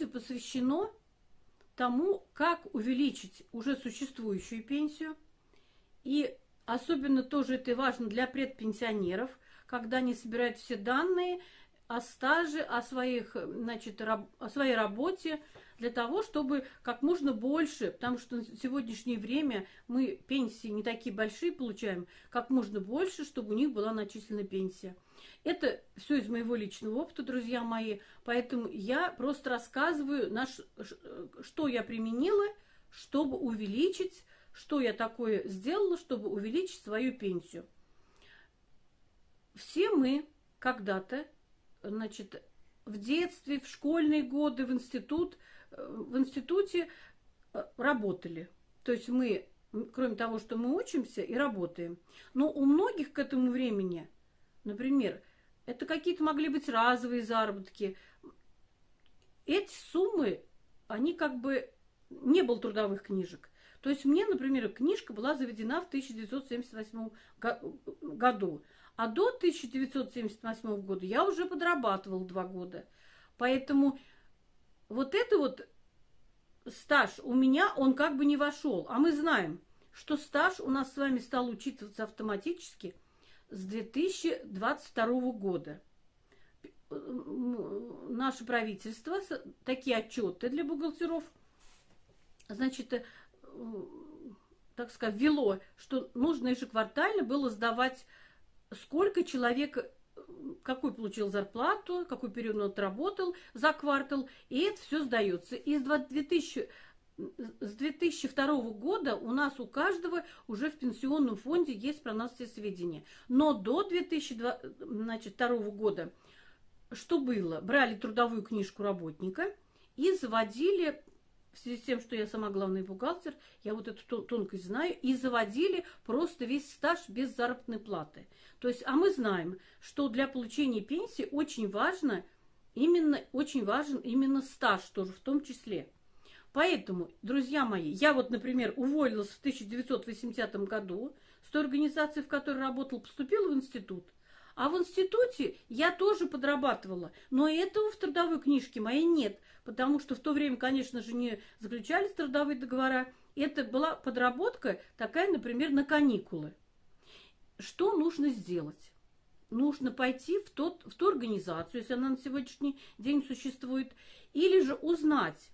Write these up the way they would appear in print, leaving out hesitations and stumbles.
посвящено тому, как увеличить уже существующую пенсию. И особенно тоже это важно для предпенсионеров, когда они собирают все данные о стаже, о своих, значит, о своей работе, для того, чтобы как можно больше, потому что в сегодняшнее время мы пенсии не такие большие получаем, как можно больше, чтобы у них была начислена пенсия. Это все из моего личного опыта, друзья мои, поэтому я просто рассказываю, что я применила, чтобы увеличить, что я такое сделала, чтобы увеличить свою пенсию. Все мы когда-то, значит, в детстве, в школьные годы, в институте работали. То есть мы, кроме того, что мы учимся и работаем, но у многих к этому времени, например, это какие-то могли быть разовые заработки. Эти суммы, они как бы... Не было трудовых книжек. То есть мне, например, книжка была заведена в 1978 году. А до 1978 года я уже подрабатывала 2 года. Поэтому вот это вот стаж у меня, он как бы не вошел. А мы знаем, что стаж у нас с вами стал учитываться автоматически с 2022 года. Наше правительство такие отчеты для бухгалтеров, значит, так сказать, ввело, что нужно ежеквартально было сдавать, сколько человек, какую получил зарплату, какой период он отработал за квартал, и это все сдается. И с 2002 года у нас у каждого уже в пенсионном фонде есть про нас все сведения. Но до 2002 года что было? Брали трудовую книжку работника и заводили, в связи с тем, что я сама главный бухгалтер, я вот эту тонкость знаю, и заводили просто весь стаж без заработной платы. То есть, а мы знаем, что для получения пенсии очень важен именно стаж тоже в том числе. Поэтому, друзья мои, я вот, например, уволилась в 1980 году с той организации, в которой работала, поступила в институт. А в институте я тоже подрабатывала, но этого в трудовой книжке моей нет, потому что в то время, конечно же, не заключались трудовые договора. Это была подработка такая, например, на каникулы. Что нужно сделать? Нужно пойти в ту организацию, если она на сегодняшний день существует, или же узнать,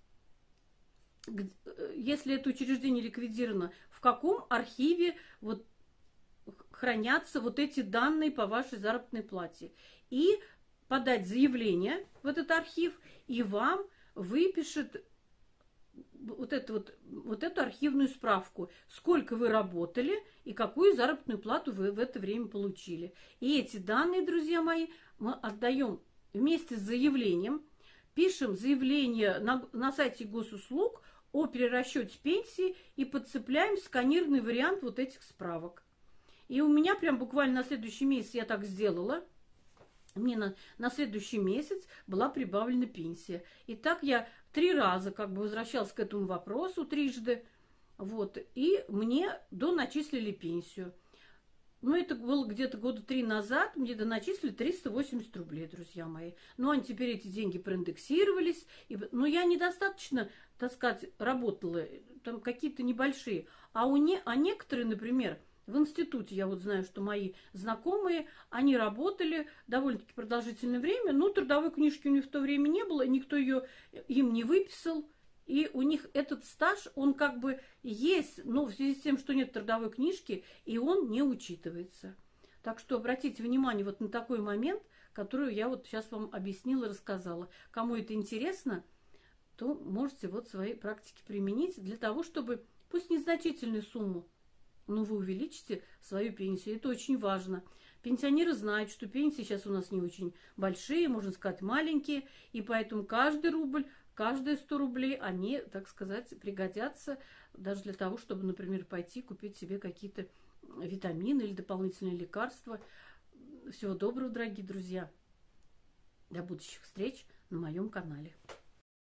если это учреждение ликвидировано, в каком архиве вот хранятся вот эти данные по вашей заработной плате. И подать заявление в этот архив, и вам выпишет вот эту архивную справку, сколько вы работали и какую заработную плату вы в это время получили. И эти данные, друзья мои, мы отдаем вместе с заявлением, пишем заявление на сайте госуслуг о перерасчете пенсии и подцепляем сканированный вариант вот этих справок. И у меня прям буквально на следующий месяц я так сделала. Мне на следующий месяц была прибавлена пенсия. И так я 3 раза как бы возвращалась к этому вопросу, трижды. Вот, и мне доначислили пенсию. Ну, это было где-то года 3 назад. Мне доначислили 380 рублей, друзья мои. Ну, они теперь эти деньги проиндексировались. Но я недостаточно, так сказать, работала. Там какие-то небольшие. А некоторые, например, в институте, я вот знаю, что мои знакомые, они работали довольно-таки продолжительное время, но трудовой книжки у них в то время не было, никто ее им не выписал, и у них этот стаж, он как бы есть, но в связи с тем, что нет трудовой книжки, и он не учитывается. Так что обратите внимание вот на такой момент, который я вот сейчас вам объяснила, рассказала. Кому это интересно, то можете вот свои практики применить для того, чтобы, пусть незначительную сумму, но вы увеличите свою пенсию. Это очень важно. Пенсионеры знают, что пенсии сейчас у нас не очень большие, можно сказать, маленькие, и поэтому каждый рубль, каждые 100 рублей, они, так сказать, пригодятся даже для того, чтобы, например, пойти купить себе какие-то витамины или дополнительные лекарства. Всего доброго, дорогие друзья. До будущих встреч на моем канале.